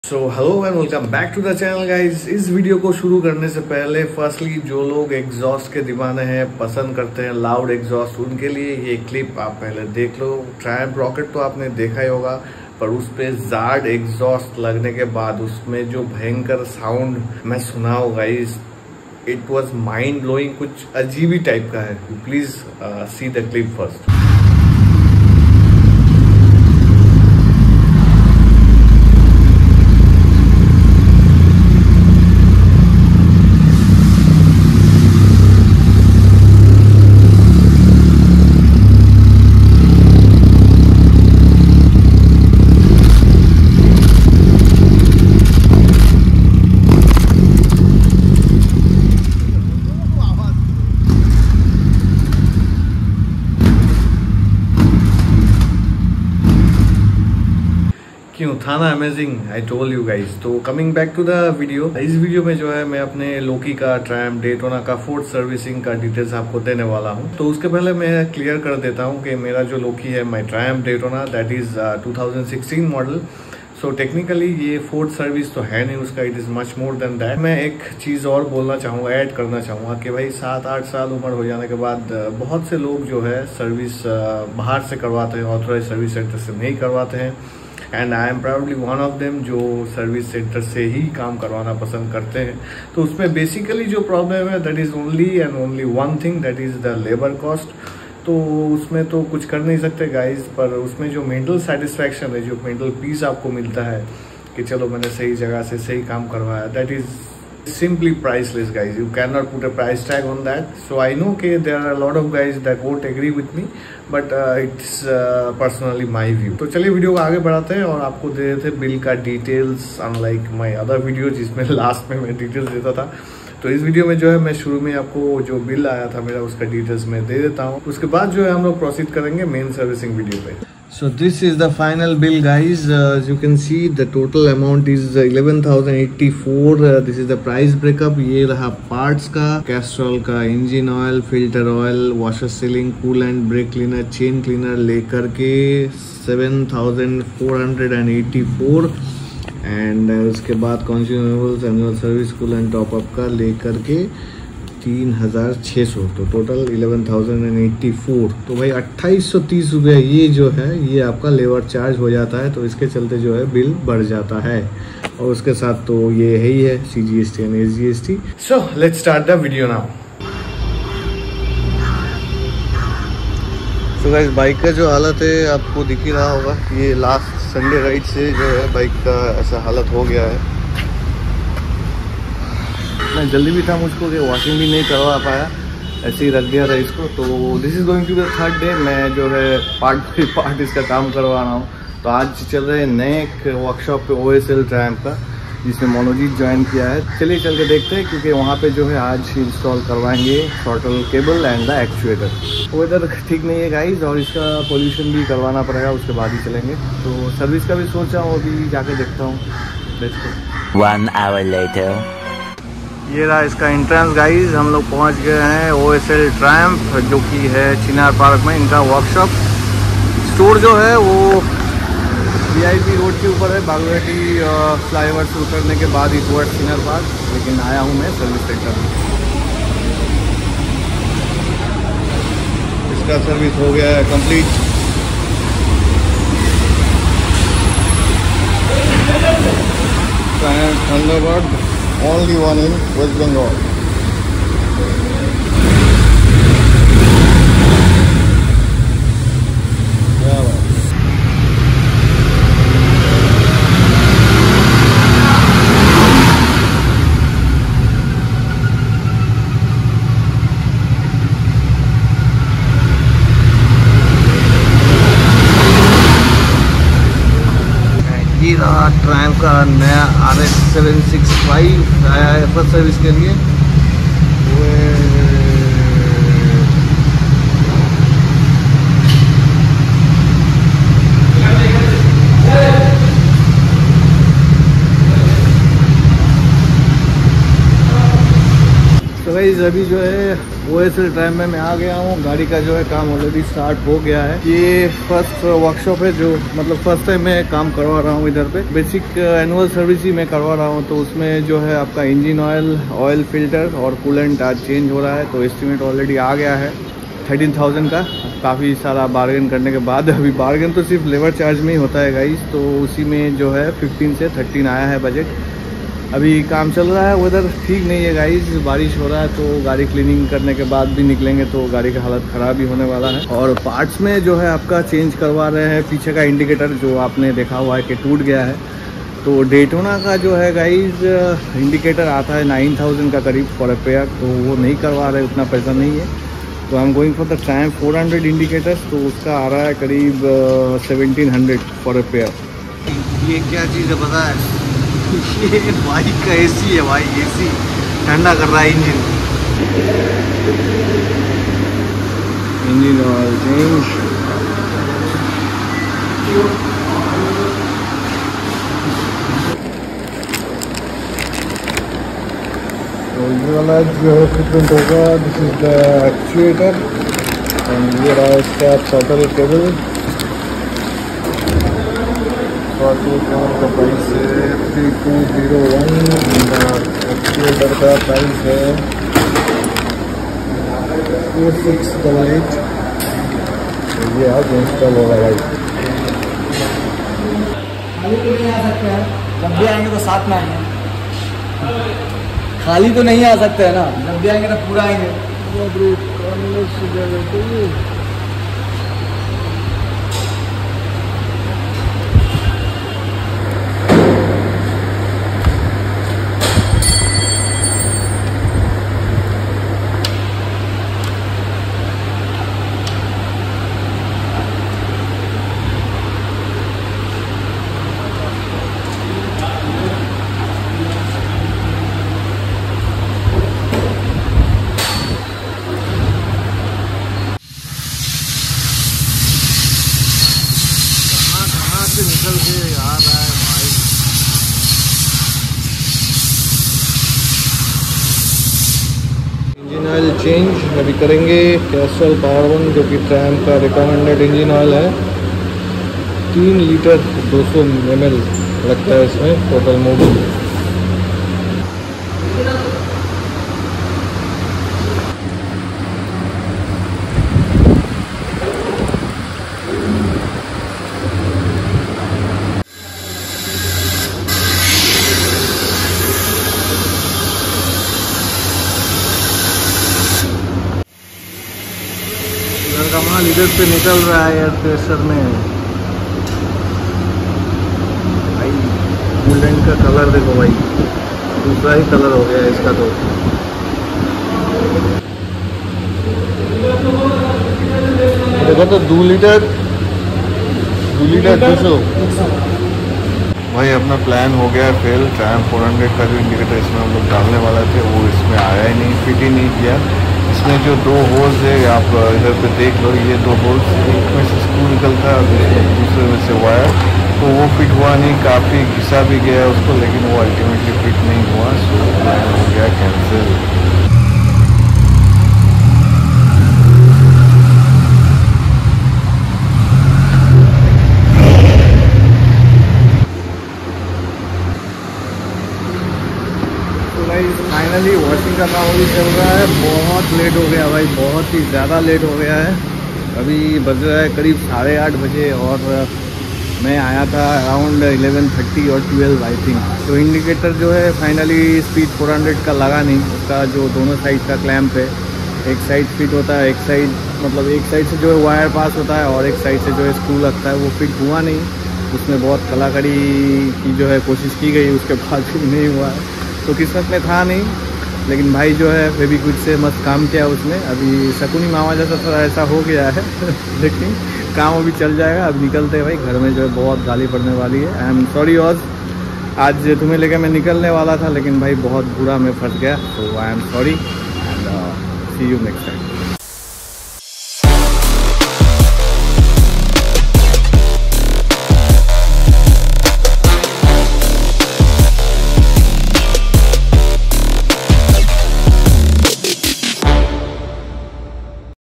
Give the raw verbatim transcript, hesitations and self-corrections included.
So hello and welcome back to the channel guys. इस video को शुरू करने से पहले फर्स्टली जो लोग एग्जॉस्ट के दीवाने हैं, पसंद करते हैं लाउड एग्जॉस्ट, उनके लिए ये क्लिप आप पहले देख लो। ट्रायम्फ रॉकेट तो आपने देखा ही होगा, पर उस पे ज़ार्ड एग्जॉस्ट लगने के बाद उसमें जो भयंकर साउंड मैं सुना हो guys, it was mind blowing, कुछ अजीब ही टाइप का है। Please see the clip first. क्यों था ना amazing, I told you guys. तो coming back to the video, इस वीडियो में जो है मैं अपने लोकी का, ट्रायम्फ, डेटोना का फोर्थ सर्विसिंग का डिटेल्स आपको देने वाला हूं। तो उसके पहले मैं क्लियर कर देता हूं कि मेरा जो लोकी है, my Triumph Daytona, that is two thousand sixteen model. So technically ये फोर्थ सर्विस तो है नहीं उसका, it is much more than that. मैं एक चीज और बोलना चाहूंगा, ऐड करना चाहूंगा कि भाई सात आठ साल उम्र हो जाने के बाद बहुत से लोग जो है सर्विस बाहर से करवाते हैं, ऑथोराइज सर्विस सेंटर से नहीं करवाते हैं। And I am proudly one of them जो सर्विस सेंटर से ही काम करवाना पसंद करते हैं। तो उसमें बेसिकली जो प्रॉब्लम है, that is only and only one thing, that is the labour cost. तो उसमें तो कुछ कर नहीं सकते गाइज, पर उसमें जो मेंटल सेटिस्फैक्शन है, जो मेंटल पीस आपको मिलता है कि चलो मैंने सही जगह से सही काम करवाया, that is simply priceless guys. You cannot put a price tag on that. So I know okay there are a lot of guys that won't agree with me, but uh, it's uh, personally my view. तो चलिए video को आगे बढ़ाते हैं और आपको दे देते हैं बिल का details, unlike my other video जिसमें लास्ट में मैं डिटेल्स देता था। तो इस वीडियो में जो है मैं शुरू में आपको जो बिल आया था मेरा, उसका डिटेल्स मैं दे देता हूँ। उसके बाद जो है हम लोग प्रोसीड करेंगे मेन सर्विसिंग वीडियो पे। So this is the final bill guys. Uh, as you can see the total amount is eleven thousand eighty-four. Uh, this is the price breakup. ये रहा parts का, कैस्ट्रॉल का, engine oil, filter oil, washer sealing, coolant, brake cleaner, chain cleaner लेकर के seven thousand four hundred eighty-four। And उसके बाद consumables, annual service, coolant top up का लेकर के तीन हजार छः सौ, तो total eleven thousand and eighty four. तो भाई अट्ठाईस सौ तीस रुपये ये जो है ये आपका लेबर चार्ज हो जाता है। तो इसके चलते जो है बिल बढ़ जाता है, और उसके साथ तो ये है ही है C G S T and S G S T. So let's start the video now. तो गाइस बाइक का जो हालत है आपको दिख ही रहा होगा। ये लास्ट संडे राइड से जो है बाइक का ऐसा हालत हो गया है। मैं जल्दी भी था मुझको कि वॉशिंग भी नहीं करवा पाया, ऐसे ही रख दिया था इसको। तो this is going to the third day, मैं जो है पार्ट बाई पार्ट इसका काम करवा रहा हूँ। तो आज चल रहे हैं नए वर्कशॉप पे ओ एस एल ट्रायम्फ का, जिसमें मनोजीत ज्वाइन किया है। चलिए चल के देखते हैं, क्योंकि वहाँ पे जो है आज इंस्टॉल करवाएंगे throttle cable and the actuator. Weather ठीक नहीं है गाइज, और इसका पोल्यूशन भी करवाना पड़ेगा, उसके बाद ही चलेंगे। तो सर्विस का भी सोच रहा हूँ, अभी जाके देखता हूँ। Let's go. One hour later. ये रहा इसका एंट्रेंस गाइज। हम लोग पहुंच गए हैं ओ एस एल ट्रायम्फ, जो कि है चिनार पार्क में इनका वर्कशॉप। स्टोर जो है वो वी आई पी रोड के ऊपर है, बागुलाटी फ्लाईओवर से उतरने के बाद ही टुवर्ड्स चिनार पार्क। लेकिन आया हूँ मैं सर्विस सेंटर में। इसका सर्विस हो गया है complete. Triumph Thunderbird, only one in West Bengal. Yeah, ये रहा ट्रायम्फ का नया R S seven six five आया है फर्स्ट सर्विस के लिए। तो गाइस अभी जो है ओएसएल ट्राइम में मैं आ गया हूँ। गाड़ी का जो है काम ऑलरेडी स्टार्ट हो गया है। ये फर्स्ट वर्कशॉप है जो मतलब फर्स्ट टाइम मैं काम करवा रहा हूँ इधर पे। बेसिक एनुअल सर्विस ही मैं करवा रहा हूँ, तो उसमें जो है आपका इंजन ऑयल, ऑयल फिल्टर और कूलेंट आज चेंज हो रहा है। तो एस्टिमेट ऑलरेडी आ गया है थर्टीन थाउजेंड का। काफ़ी सारा बार्गेन करने के बाद, अभी बार्गेन तो सिर्फ लेबर चार्ज में ही होता है गाइस, तो उसी में जो है फिफ्टीन से थर्टीन आया है बजट। अभी काम चल रहा है, वेदर ठीक नहीं है गाइस, बारिश हो रहा है, तो गाड़ी क्लीनिंग करने के बाद भी निकलेंगे तो गाड़ी का हालत ख़राब ही होने वाला है। और पार्ट्स में जो है आपका चेंज करवा रहे हैं पीछे का इंडिकेटर, जो आपने देखा हुआ है कि टूट गया है। तो डेटोना का जो है गाइस इंडिकेटर आता है नाइन थाउजेंड का करीब फॉर अ पेयर, तो वो नहीं करवा रहे, उतना पैसा नहीं है। तो I am going for the Triumph four hundred indicators, तो उसका आ रहा है करीब seventeen hundred for a pair. ये क्या चीज़ है पता है? ये बाइक का एसी है भाई, एसी ठंडा कर रहा है इंजन। Engine oil change. तो ये वाला जो है फिटमेंट होगा, this is the actuator and ये रहा इसका टोटल केबल। का प्राइस है three two zero one, actuator का प्राइस है फोर सिक्स डबल एट। तो ये आज इंस्टॉल होगा भाई। खाली तो नहीं आ सकते हैं, जब भी आएंगे तो साथ में आएंगे। खाली तो नहीं आ सकते हैं ना, जब भी आएंगे तो पूरा आएंगे। निकल के आ रहा है भाई। इंजन ऑयल चेंज अभी करेंगे। कैस्ट्रॉल पावर वन जो कि ट्रायम्फ का रिकमेंडेड इंजन ऑयल है, तीन लीटर दो सौ एम एल लगता है इसमें टोटल मोबिल। कमाल इधर से निकल रहा है एयर प्रेशर में भाई। कूलेंट का कलर देखो भाई, दूसरा ही कलर हो गया इसका। तो देखो तो दो लीटर दो लीटर दो सौ भाई। अपना प्लान हो गया फेल। ट्रायम्फ फोर हंड्रेड का जो इंडिकेटर इसमें हम लोग डालने वाले थे वो इसमें आया ही नहीं, फिट ही नहीं किया। इसमें जो दो होल्स है आप इधर पे देख लो, ये दो होल्स, एक में से स्क्रू निकलता है, दूसरे में से वायर, तो वो फिट हुआ नहीं। काफ़ी घिसा भी गया उसको, लेकिन वो अल्टीमेटली फिट नहीं हुआ। सो प्लान हो गया कैंसिल। फाइनली वॉशिंग का काम अभी चल रहा है। बहुत लेट हो गया भाई, बहुत ही ज़्यादा लेट हो गया है। अभी बज रहा है करीब साढ़े आठ बजे और मैं आया था अराउंड इलेवन थर्टी और ट्वेल्व आई थिंक। तो इंडिकेटर जो है फाइनली स्पीड फोर हंड्रेड का लगा नहीं। उसका जो दोनों साइड का क्लैम्प है, एक साइड फिट होता है, एक साइड मतलब एक साइड से जो है वायर पास होता है और एक साइड से जो है स्क्रू लगता है, वो फिट हुआ नहीं। उसमें बहुत कलाकारी की जो है कोशिश की गई, उसके बाद भी नहीं हुआ है। तो किस्मत में था नहीं, लेकिन भाई जो है फेविक्विक से मस्त काम किया उसने। अभी शकुनी मामा जैसा थोड़ा ऐसा हो गया है लेकिन काम अभी चल जाएगा। अब निकलते हैं भाई, घर में जो है बहुत गाली पड़ने वाली है। आई एम सॉरी ऑज, आज तुम्हें लेकर मैं निकलने वाला था लेकिन भाई बहुत बुरा मैं फंस गया, तो I am sorry and see you next time.